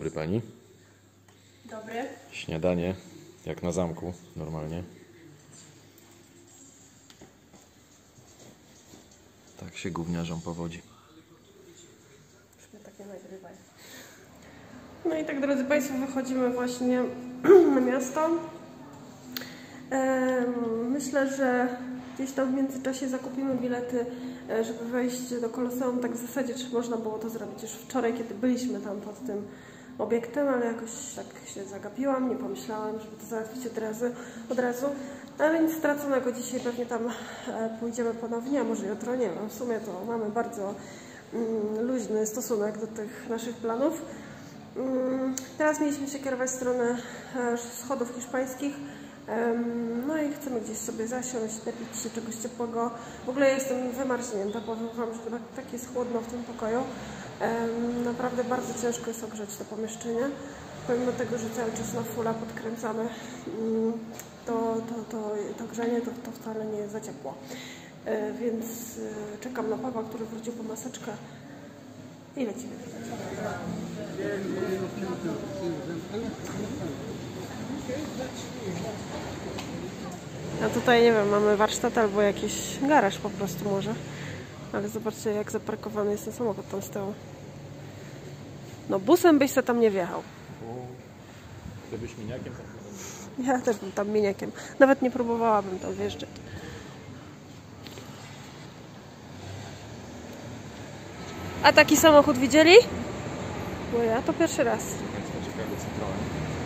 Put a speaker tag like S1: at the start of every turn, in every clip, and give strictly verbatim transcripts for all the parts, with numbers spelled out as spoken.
S1: dobry pani.
S2: Dobry.
S1: Śniadanie, jak na zamku, normalnie. Tak się gówniarzom powodzi.
S2: Już mnie tak nie nagrywaj. No i tak, drodzy Państwo, wychodzimy właśnie na miasto. Myślę, że gdzieś tam w międzyczasie zakupimy bilety, żeby wejść do Koloseum. Tak w zasadzie czy można było to zrobić już wczoraj, kiedy byliśmy tam pod tym obiektem, ale jakoś tak się zagapiłam, nie pomyślałam, żeby to załatwić od razu. Od razu. Ale nic straconego, dzisiaj pewnie tam pójdziemy ponownie, a może jutro, nie wiem. W sumie to mamy bardzo mm, luźny stosunek do tych naszych planów. Mm, teraz mieliśmy się kierować w stronę schodów hiszpańskich. No i chcemy gdzieś sobie zasiąść, napić się czegoś ciepłego. W ogóle ja jestem wymarznięta, powiem Wam, że tak jest chłodno w tym pokoju. Naprawdę bardzo ciężko jest ogrzeć to pomieszczenie. Pomimo tego, że cały czas na fulla podkręcamy, to, to, to, to grzanie to, to wcale nie jest za ciepło. Więc czekam na Pawła, który wrócił po maseczkę i lecimy. A tutaj nie wiem, mamy warsztat albo jakiś garaż po prostu może. Ale zobaczcie, jak zaparkowany jest ten samochód tam z tyłu. No busem byś se tam nie wjechał.
S1: Gdybyś miniakiem tam...
S2: Ja też bym tam miniakiem. Nawet nie próbowałabym tam wjeżdżać. A taki samochód widzieli? Bo ja to pierwszy raz.
S1: Państwo ciekawe Citroen.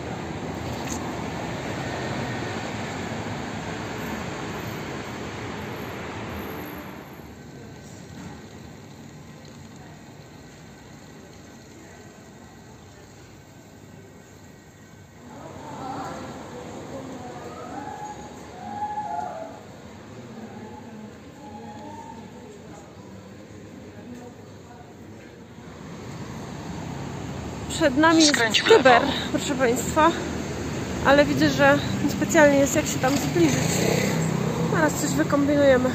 S2: Przed nami jest Kyber, proszę Państwa, ale widzę, że specjalnie jest jak się tam zbliżyć. Zaraz coś wykombinujemy.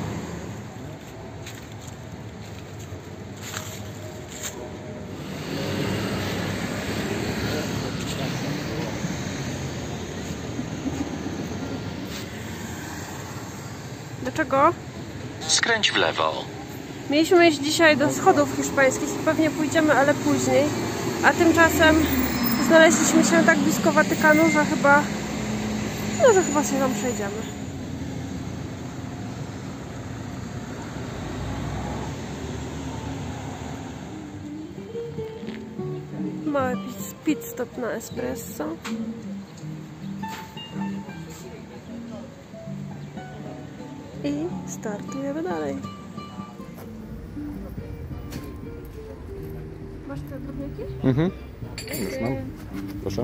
S2: Dlaczego?
S3: Skręć w lewo.
S2: Mieliśmy iść dzisiaj do schodów hiszpańskich, pewnie pójdziemy, ale później. A tymczasem znaleźliśmy się tak blisko Watykanu, że chyba, no, że chyba się tam przejdziemy. Mały pit stop na espresso. I startujemy dalej. Masz te drobniaki?
S1: Mhm. Już mam. Proszę.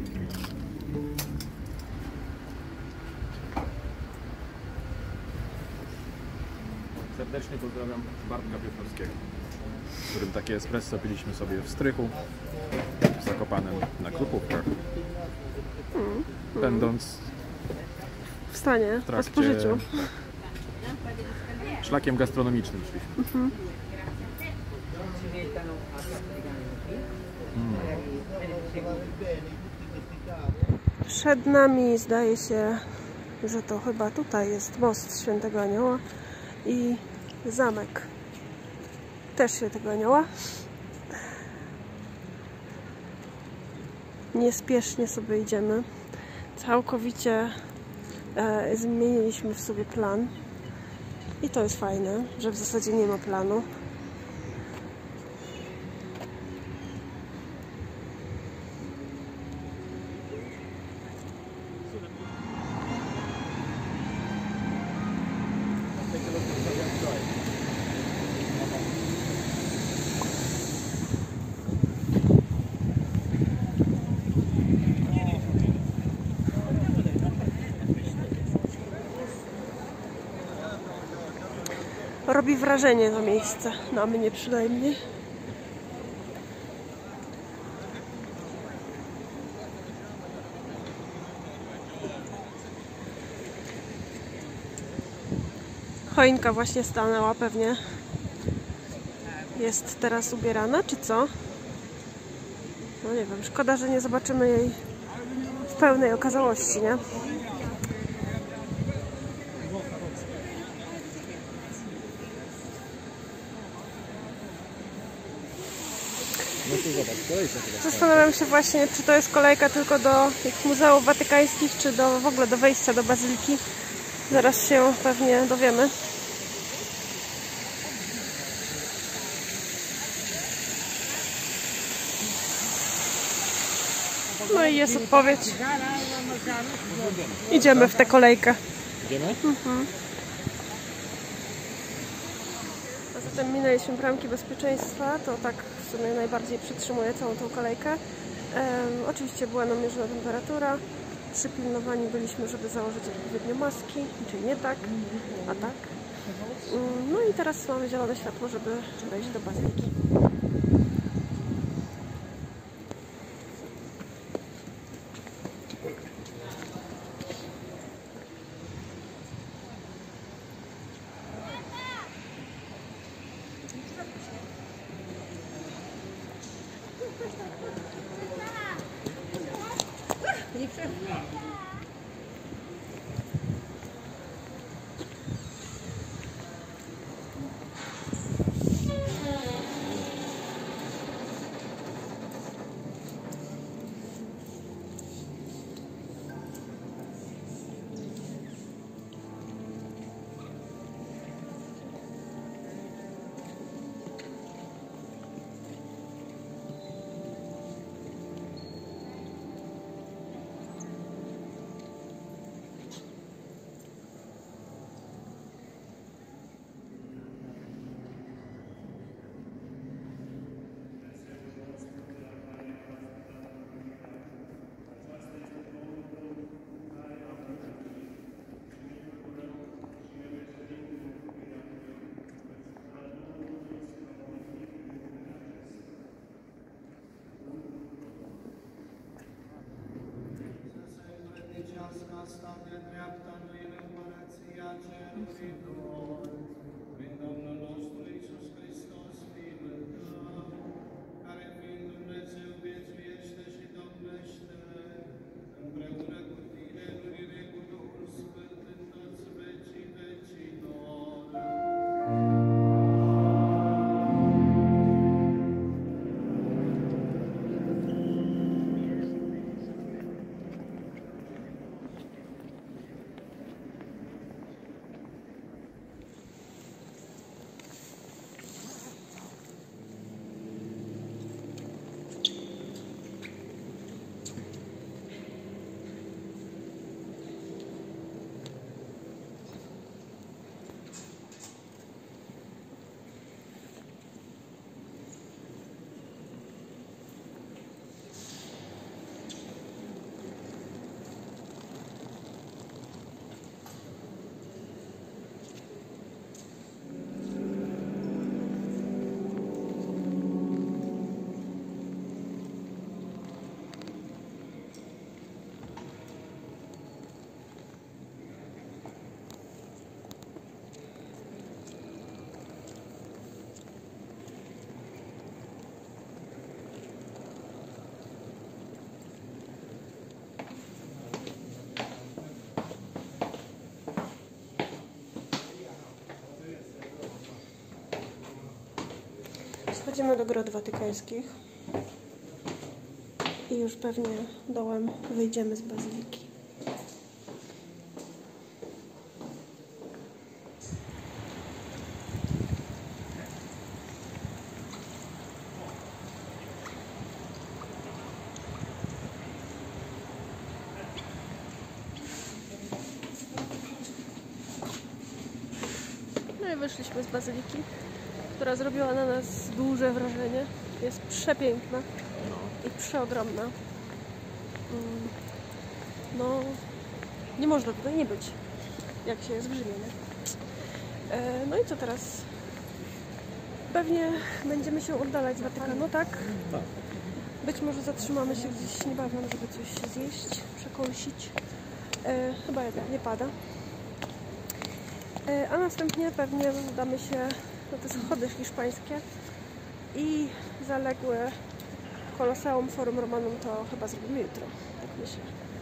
S1: Serdecznie pozdrawiam Bartka Piotrowskiego, z którym takie espresso piliśmy sobie w strychu, w Zakopanem, na Krupówkach. Mm, będąc
S2: w stanie,
S1: w trakcie,
S2: po spożyciu.
S1: Szlakiem gastronomicznym szliśmy. Mhm.
S2: Przed nami zdaje się, że to chyba tutaj jest most Świętego Anioła i zamek też Świętego Anioła. Niespiesznie sobie idziemy. Całkowicie e, zmieniliśmy w sobie plan i to jest fajne, że w zasadzie nie ma planu. Robi wrażenie to miejsce, na mnie przynajmniej. Choinka właśnie stanęła pewnie. Jest teraz ubierana, czy co? No nie wiem, szkoda, że nie zobaczymy jej w pełnej okazałości, nie? Zastanawiam się właśnie, czy to jest kolejka tylko do tych muzeów watykańskich, czy do, w ogóle do wejścia do bazyliki. Zaraz się pewnie dowiemy. No i jest odpowiedź. Idziemy w tę kolejkę.
S1: Idziemy?
S2: Mhm. A zatem minęliśmy bramki bezpieczeństwa, to tak w sumie najbardziej przytrzymuje całą tą kolejkę. Um, oczywiście była namierzona temperatura. Przypilnowani byliśmy, żeby założyć odpowiednio maski, czyli nie tak, a tak. Um, no i teraz mamy zielone światło, żeby wejść do bazyliki. Wchodzimy do Grot Watykańskich i już pewnie dołem wyjdziemy z bazyliki. No i wyszliśmy z bazyliki, która zrobiła na nas duże wrażenie. Jest przepiękna i przeogromna. No, nie można tutaj nie być, jak się jest w Rzymie, nie? No i co teraz? Pewnie będziemy się oddalać z Watykanu, tak?
S1: Tak.
S2: Być może zatrzymamy się gdzieś niebawem, żeby coś zjeść, przekąsić. Chyba jednak nie pada. A następnie pewnie udamy się na te schody hiszpańskie i zaległe Koloseum, Forum Romanum to chyba zrobimy jutro, tak myślę.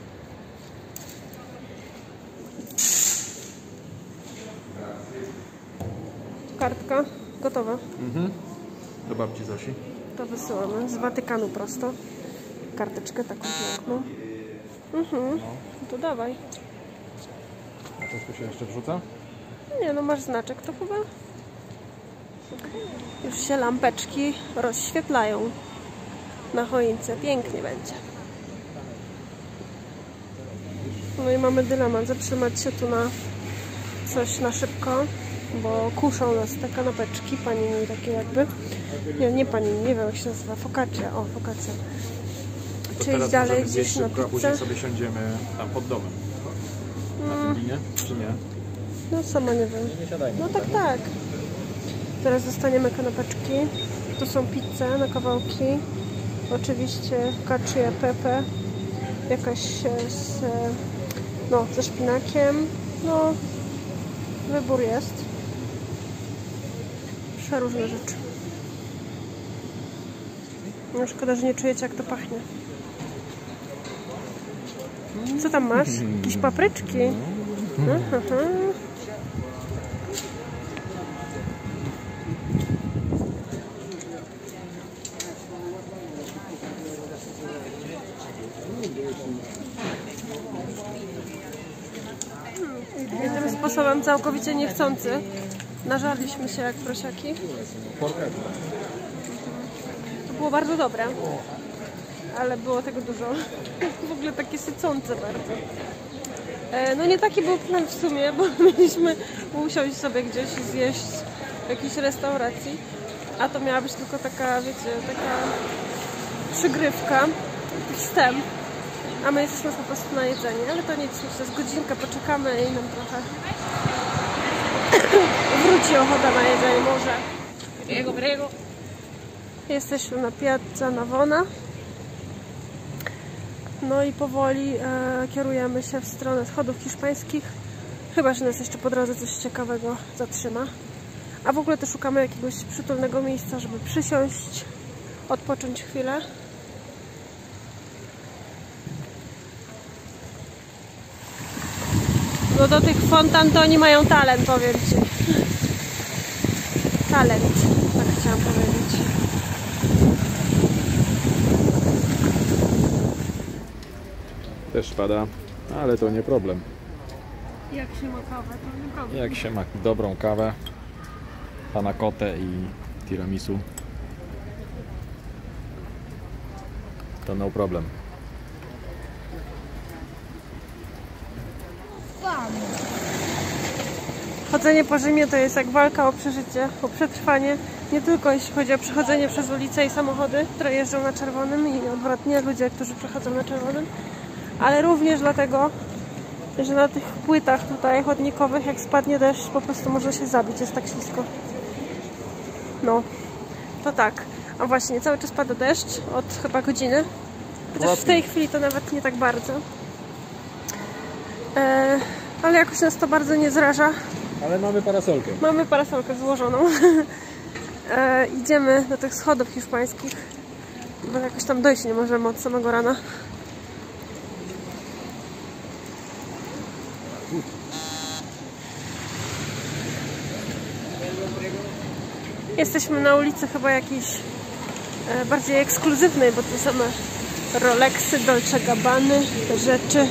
S2: Kartka gotowa.
S1: Mhm. Do babci Zosi.
S2: To wysyłamy z Watykanu prosto. Karteczkę taką piękną. Mhm. No to dawaj.
S1: A coś tu się jeszcze wrzuca?
S2: Nie no, masz znaczek to chyba. Już się lampeczki rozświetlają na choince. Pięknie będzie. No i mamy dylemat. Zatrzymać się tu na coś na szybko, bo kuszą nas te kanapeczki, panini takie jakby. Nie, nie panini, nie wiem jak się nazywa. Focaccia. O, focaccia.
S1: To
S2: Czy iść dalej gdzieś na
S1: szybko, a
S2: pizzę?
S1: później sobie siądziemy tam pod domem. Na tym linie, czy nie?
S2: No sama nie wiem.
S1: Nie siadajmy.
S2: No tak, tak. Teraz dostaniemy kanapeczki. Tu są pizze na kawałki. Oczywiście cacio e pepe. Jakaś z, no, ze szpinakiem. No, wybór jest. Przeróżne rzeczy. No, szkoda, że nie czujecie jak to pachnie. Co tam masz? Jakieś papryczki? Aha. Jednym sposobem całkowicie niechcący nażarliśmy się jak prosiaki. To było bardzo dobre, ale było tego dużo. W ogóle takie sycące bardzo. No nie taki był plan w sumie, bo mieliśmy usiąść sobie gdzieś i zjeść w jakiejś restauracji, a to miała być tylko taka, wiecie, taka przygrywka, taki wstęp, a my jesteśmy po prostu na jedzenie, ale to nic, myślę, z godzinkę poczekamy i nam trochę wróci ochota na jedzenie może. Prego, prego. Jesteśmy na Piazza Navona. No i powoli e, kierujemy się w stronę schodów hiszpańskich. Chyba że nas jeszcze po drodze coś ciekawego zatrzyma. A w ogóle to szukamy jakiegoś przytulnego miejsca, żeby przysiąść, odpocząć chwilę. No do tych fontan to oni mają talent, powiem ci. Talent, tak chciałam powiedzieć.
S1: Też pada, ale to nie problem.
S2: Jak się ma kawę, to nie problem.
S1: Jak się ma dobrą kawę, panna cottę i tiramisu, to no problem.
S2: Chodzenie po Rzymie to jest jak walka o przeżycie, o przetrwanie. Nie tylko jeśli chodzi o przechodzenie przez ulice i samochody, które jeżdżą na czerwonym i odwrotnie ludzie, którzy przechodzą na czerwonym, ale również dlatego, że na tych płytach tutaj chodnikowych, jak spadnie deszcz, po prostu można się zabić, jest tak ślisko. No, to tak. A właśnie, cały czas pada deszcz od chyba godziny, chociaż w tej chwili to nawet nie tak bardzo. E, ale jakoś nas to bardzo nie zraża.
S1: Ale mamy parasolkę.
S2: Mamy parasolkę złożoną. e, idziemy do tych schodów hiszpańskich, bo jakoś tam dojść nie możemy od samego rana. Jesteśmy na ulicy chyba jakiejś e, bardziej ekskluzywnej, bo tu same Rolexy, Dolce Gabbany, te rzeczy.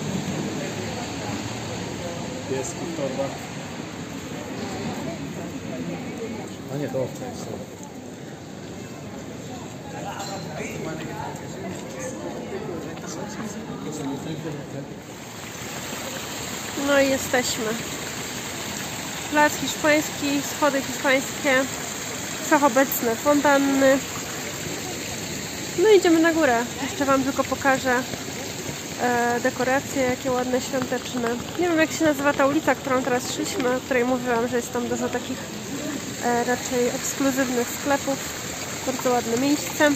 S1: Pieski w torbach. A nie, to owce jest.
S2: No i jesteśmy. Plac hiszpański, schody hiszpańskie, wszechobecne fontanny. No i idziemy na górę. Jeszcze wam tylko pokażę e, dekoracje, jakie ładne, świąteczne. Nie wiem jak się nazywa ta ulica, którą teraz szliśmy, o której mówiłam, że jest tam dużo takich e, raczej ekskluzywnych sklepów. Bardzo ładne miejsce.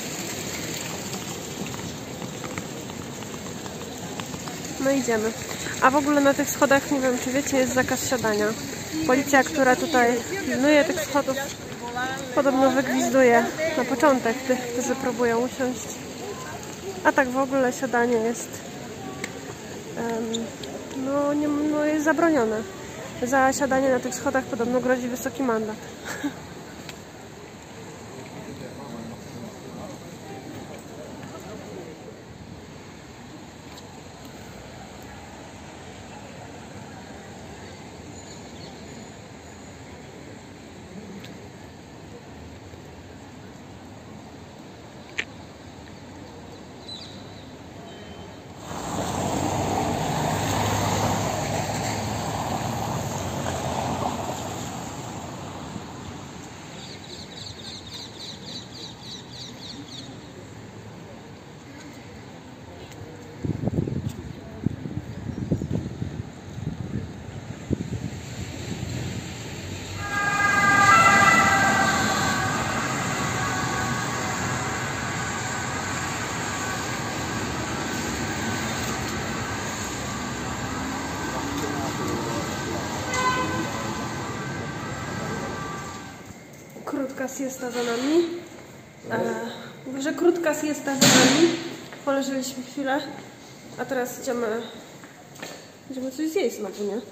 S2: No idziemy. A w ogóle na tych schodach, nie wiem czy wiecie, jest zakaz siadania. Policja, która tutaj pilnuje tych schodów, Podobno wygwizduje na początek tych, którzy próbują usiąść. A tak w ogóle siadanie jest um, no, nie, no jest zabronione. Za siadanie na tych schodach podobno grozi wysoki mandat. Krótka siesta za nami. E, mówię, że krótka siesta za nami. Poleżeliśmy chwilę, a teraz idziemy, idziemy coś zjeść znowu, nie?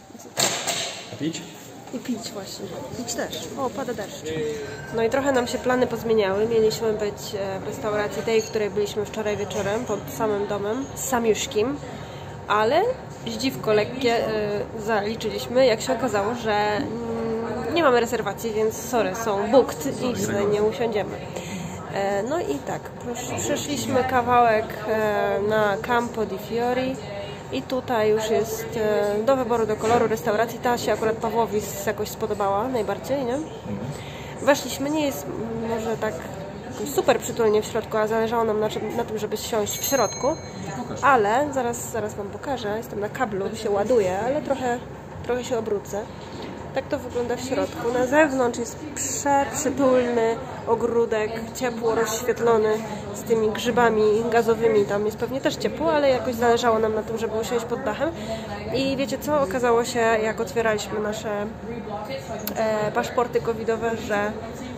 S1: Pić?
S2: I pić właśnie. Pić też. O, pada deszcz. No i trochę nam się plany pozmieniały. Mieliśmy być w restauracji tej, w której byliśmy wczoraj wieczorem, pod samym domem, Samiuszkim, ale zdziwko lekkie y, zaliczyliśmy, jak się okazało, że y, nie mamy rezerwacji, więc sorry, są booked i sobie nie usiądziemy. E, no i tak, przeszliśmy kawałek e, na Campo di Fiori i tutaj już jest e, do wyboru, do koloru restauracji. Ta się akurat Pawłowi jakoś spodobała najbardziej, nie? Weszliśmy, nie jest może tak super przytulnie w środku, a zależało nam na, czym, na tym, żeby siąść w środku, ale zaraz, zaraz Wam pokażę, jestem na kablu, się ładuje, ale trochę, trochę się obrócę. Tak to wygląda w środku. Na zewnątrz jest przeprzytulny ogródek, ciepło rozświetlony z tymi grzybami gazowymi. Tam jest pewnie też ciepło, ale jakoś zależało nam na tym, żeby usiąść pod dachem. I wiecie co? Okazało się, jak otwieraliśmy nasze e, paszporty covidowe, że e,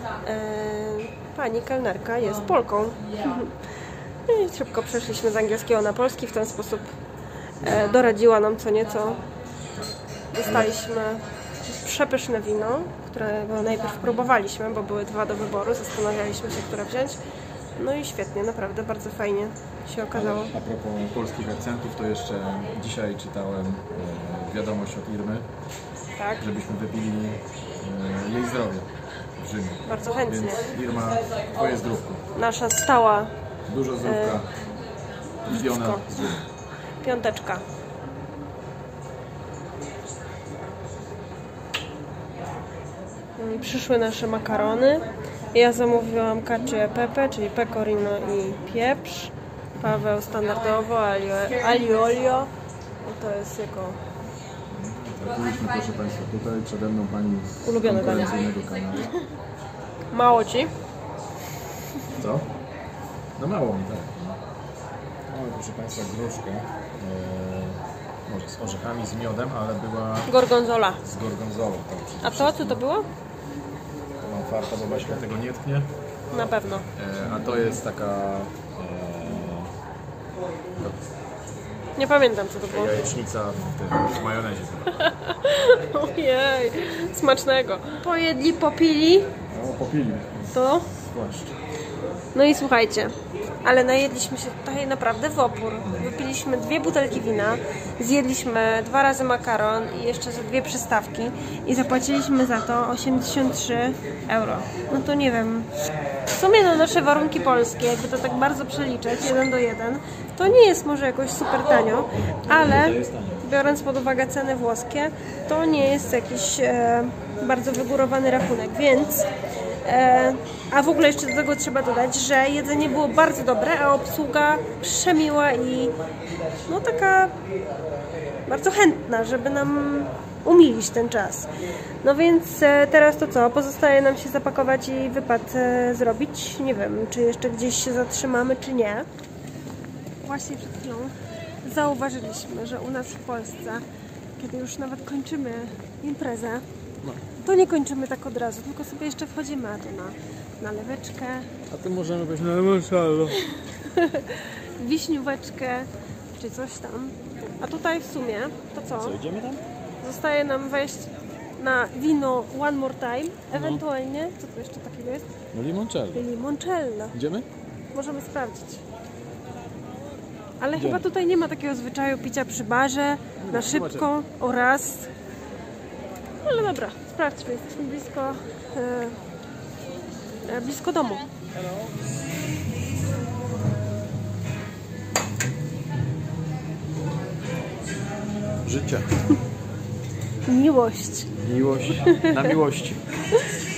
S2: pani kelnerka jest Polką. I szybko przeszliśmy z angielskiego na polski. W ten sposób e, doradziła nam co nieco. Dostaliśmy przepyszne wino, którego najpierw próbowaliśmy, bo były dwa do wyboru, zastanawialiśmy się, które wziąć. No i świetnie, naprawdę bardzo fajnie się okazało.
S1: A propos polskich akcentów, to jeszcze dzisiaj czytałem e, wiadomość od Irmy,
S2: Tak,
S1: żebyśmy wypili e, jej zdrowie w Rzymie.
S2: bardzo chętnie.
S1: Więc Irma, twoje zdrówko.
S2: Nasza stała
S1: Dużo zdrówka. Miliona
S2: zdrówko.
S1: z Rzymu.
S2: piąteczka. Przyszły nasze makarony. Ja zamówiłam cacio e pepe, czyli pecorino i pieprz. Paweł standardowo alio, alio olio. I to jest jego
S1: Byliśmy, proszę Państwa, tutaj przede mną pani z
S2: ulubione danie.
S1: konkurencyjnego kanału.
S2: Mało ci?
S1: Co? No mało mi, tak. Mamy, proszę Państwa, gruszkę. E, może z orzechami, z miodem, ale była
S2: Gorgonzola.
S1: z gorgonzolą. Tak,
S2: A to co to było?
S1: To mam farta, bo Baśka tego nie tknie.
S2: Na pewno.
S1: E, a to jest taka e,
S2: Nie pamiętam co to było.
S1: jajecznica w, tym, w majonezie.
S2: Ojej, smacznego. Pojedli, popili.
S1: No, popili.
S2: To?
S1: Płaszcz.
S2: No i słuchajcie, ale najedliśmy się tutaj naprawdę w opór. Wypiliśmy dwie butelki wina, zjedliśmy dwa razy makaron i jeszcze za dwie przystawki i zapłaciliśmy za to osiemdziesiąt trzy euro. No to nie wiem, w sumie na nasze warunki polskie, jakby to tak bardzo przeliczać, jeden do jeden, to nie jest może jakoś super tanio, ale biorąc pod uwagę ceny włoskie, to nie jest jakiś e, bardzo wygórowany rachunek, więc E, a w ogóle jeszcze do tego trzeba dodać, że jedzenie było bardzo dobre, a obsługa przemiła i no taka bardzo chętna, żeby nam umilić ten czas. No więc e, teraz to co? Pozostaje nam się zapakować i wypad e, zrobić. Nie wiem, czy jeszcze gdzieś się zatrzymamy, czy nie. Właśnie przed chwilą zauważyliśmy, że u nas w Polsce, kiedy już nawet kończymy imprezę, To nie kończymy tak od razu, tylko sobie jeszcze wchodzimy a tu na naleweczkę,
S1: A tu możemy być na emoszalo.
S2: wiśnióweczkę, czy coś tam. A tutaj w sumie, to co?
S1: Co, idziemy tam?
S2: Zostaje nam wejść na wino One More Time, ewentualnie, co tu jeszcze takiego jest?
S1: No limoncello.
S2: Limoncello.
S1: Idziemy?
S2: Możemy sprawdzić. Ale
S1: Idziemy.
S2: chyba tutaj nie ma takiego zwyczaju picia przy barze, na szybko oraz... Ale dobra, sprawdźmy, jesteśmy blisko, e, e, blisko domu.
S1: Życie.
S2: Miłość.
S1: Miłość na miłości.